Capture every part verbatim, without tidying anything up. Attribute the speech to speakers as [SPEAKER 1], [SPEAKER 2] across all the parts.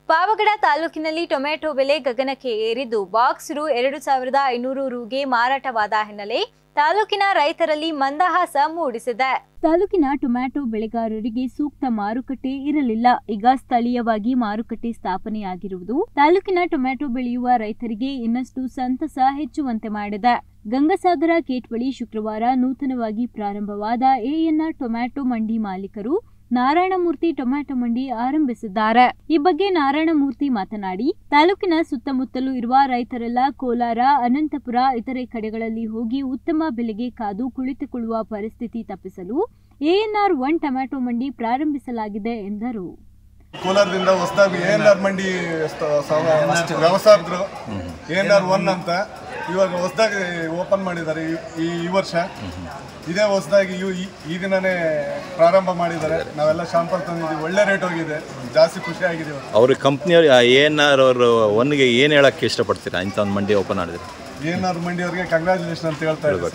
[SPEAKER 1] ಪಾವಗಡ ತಾಲೂಕಿನಲ್ಲಿ ಟೊಮೆಟೊ ಬೆಲೆ ಗಗನಕ್ಕೆ ಏರಿದ್ದು ಬಾಕ್ಸ್ ರು ಎರಡು ಸಾವಿರದ ಐನೂರು ರುಗೆ ಮಾರಾಟವಾದ ಹಿನ್ನೆಲೆ ತಾಲೂಕಿನ ರೈತರಲ್ಲಿ ಮಂದಹಾಸ ಮೂಡಿಸಿದೆ. ತಾಲೂಕಿನ ಟೊಮೆಟೊ ಬೆಳೆಗಾರರಿಗೆ ಸೂಕ್ತ ಮಾರುಕಟ್ಟೆ ಇರಲಿಲ್ಲ. ಈಗ ಸ್ಥಳೀಯವಾಗಿ ಮಾರುಕಟ್ಟೆ ಸ್ಥಾಪನೆಯಾಗಿರುವುದು ತಾಲೂಕಿನ ಟೊಮೆಟೊ ಬೆಳೆಯುವ ರೈತರಿಗೆ ಇನ್ನಷ್ಟು ಸಂತಸ ಹೆಚ್ಚುವಂತೆ ಮಾಡಿದೆ. ಗಂಗಸಾಗರ ಗೇಟ್ ಬಳಿ ಶುಕ್ರವಾರ ನೂತನವಾಗಿ ಪ್ರಾರಂಭವಾದ ಎಎನ್ಆರ್ ಟೊಮೆಟೊ ಮಂಡಿ ಮಾಲೀಕರು ನಾರಾಯಣಮೂರ್ತಿ ಟೊಮೆಟೊ ಮಂಡಿ ಆರಂಭಿಸಿದ್ದಾರೆ. ಈ ಬಗ್ಗೆ ನಾರಾಯಣಮೂರ್ತಿ ಮಾತನಾಡಿ, ತಾಲೂಕಿನ ಸುತ್ತಮುತ್ತಲೂ ಇರುವ ರೈತರೆಲ್ಲ ಕೋಲಾರ, ಅನಂತಪುರ ಇತರೆ ಕಡೆಗಳಲ್ಲಿ ಹೋಗಿ ಉತ್ತಮ ಬೆಲೆಗೆ ಕಾದು ಕುಳಿತುಕೊಳ್ಳುವ ಪರಿಸ್ಥಿತಿ ತಪ್ಪಿಸಲು ಎಎನ್ಆರ್ ಒನ್ ಟೊಮೆಟೊ ಮಂಡಿ ಪ್ರಾರಂಭಿಸಲಾಗಿದೆ ಎಂದರು.
[SPEAKER 2] ಕೋಲಾರದಿಂದ ಹೊಸದಾಗಿ ಎಎನ್ಆರ್ ಮಂಡಿ ವ್ಯವಸಾಯಕರು ಎಎನ್ಆರ್ ಒನ್ ಅಂತ ಇವಾಗ ಹೊಸದಾಗಿ ಓಪನ್ ಮಾಡಿದ್ದಾರೆ. ಈ ಈ ವರ್ಷ ಇದೇ ಹೊಸದಾಗಿ ಈ ದಿನನೇ ಪ್ರಾರಂಭ ಮಾಡಿದ್ದಾರೆ. ನಾವೆಲ್ಲ ಶಾಂಪಲ್ ತಂದಿದ್ದೀವಿ. ಒಳ್ಳೆ ರೇಟ್ ಹೋಗಿದೆ, ಜಾಸ್ತಿ ಖುಷಿ ಆಗಿದೆ.
[SPEAKER 3] ಅವ್ರ ಕಂಪ್ನಿಯವ್ರು ಎಎನ್ಆರ್ ಅವರು ಒನ್ಗೆ ಏನು ಹೇಳಕ್ಕೆ ಇಷ್ಟಪಡ್ತೀರಾ? ಇಂಥ ಒಂದು ಮಂಡಿ ಓಪನ್ ಮಾಡಿದ್ರೆ
[SPEAKER 2] ಎಎನ್ಆರ್ ಮಂಡಿ ಅವರಿಗೆ ಕಂಗ್ರಾಚುಲೇಷನ್ ಅಂತ ಹೇಳ್ತಾ ಇದ್ದಾರೆ.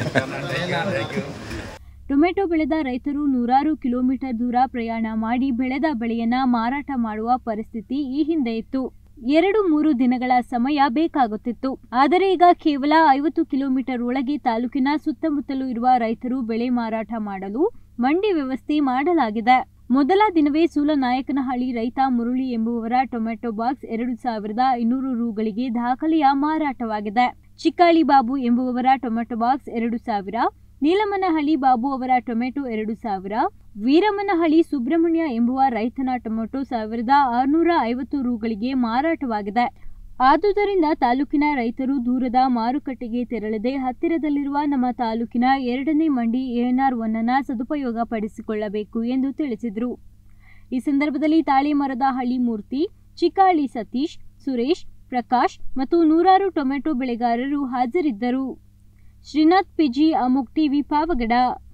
[SPEAKER 1] ಟೊಮೆಟೊ ಬೆಳೆದ ರೈತರು ನೂರಾರು ಕಿಲೋಮೀಟರ್ ದೂರ ಪ್ರಯಾಣ ಮಾಡಿ ಬೆಳೆದ ಬೆಳೆಯನ್ನ ಮಾರಾಟ ಮಾಡುವ ಪರಿಸ್ಥಿತಿ ಈ ಹಿಂದೆ ಇತ್ತು. ಎರಡು ಮೂರು ದಿನಗಳ ಸಮಯ ಬೇಕಾಗುತ್ತಿತ್ತು. ಆದರೆ ಈಗ ಕೇವಲ ಐವತ್ತು ಕಿಲೋಮೀಟರ್ ಒಳಗೆ ತಾಲೂಕಿನ ಸುತ್ತಮುತ್ತಲೂ ಇರುವ ರೈತರು ಬೆಳೆ ಮಾರಾಟ ಮಾಡಲು ಮಂಡಿ ವ್ಯವಸ್ಥೆ ಮಾಡಲಾಗಿದೆ. ಮೊದಲ ದಿನವೇ ಸೂಲನಾಯಕನಹಳ್ಳಿ ರೈತ ಮುರುಳಿ ಎಂಬುವವರ ಟೊಮೆಟೊ ಬಾಕ್ಸ್ ಎರಡು ಸಾವಿರದ ಐನೂರು ರುಗಳಿಗೆ ದಾಖಲೆಯ ಮಾರಾಟವಾಗಿದೆ. ಚಿಕ್ಕಾಳಿ ಬಾಬು ಎಂಬುವವರ ಟೊಮೆಟೊ ಬಾಕ್ಸ್ ಎರಡು ಸಾವಿರ, ನೀಲಮನಹಳ್ಳಿ ಬಾಬು ಅವರ ಟೊಮೆಟೊ ಎರಡು ಸಾವಿರ, ವೀರಮನಹಳ್ಳಿ ಸುಬ್ರಹ್ಮಣ್ಯ ಎಂಬುವ ರೈತನ ಟೊಮೆಟೊ ಸಾವಿರದ ಆರುನೂರ ಐವತ್ತು ರುಗಳಿಗೆ ಮಾರಾಟವಾಗಿದೆ. ಆದುದರಿಂದ ತಾಲೂಕಿನ ರೈತರು ದೂರದ ಮಾರುಕಟ್ಟೆಗೆ ತೆರಳದೆ ಹತ್ತಿರದಲ್ಲಿರುವ ನಮ್ಮ ತಾಲೂಕಿನ ಎರಡನೇ ಮಂಡಿ ಎಎನ್ಆರ್ ಒನ್ ಅನ್ನು ಸದುಪಯೋಗ ಪಡಿಸಿಕೊಳ್ಳಬೇಕು ಎಂದು ತಿಳಿಸಿದರು. ಈ ಸಂದರ್ಭದಲ್ಲಿ ತಾಳೆಮರದ ಹಳ್ಳಿ ಮೂರ್ತಿ, ಚಿಕ್ಕಾಳಿ ಸತೀಶ್, ಸುರೇಶ್, ಪ್ರಕಾಶ್ ಮತ್ತು ನೂರಾರು ಟೊಮೆಟೊ ಬೆಳೆಗಾರರು ಹಾಜರಿದ್ದರು. ಶ್ರೀನಾಥ್ ಪಿಜಿ, ಅಮೋಕ್ ಟಿವಿ, ಪಾವಗಡ.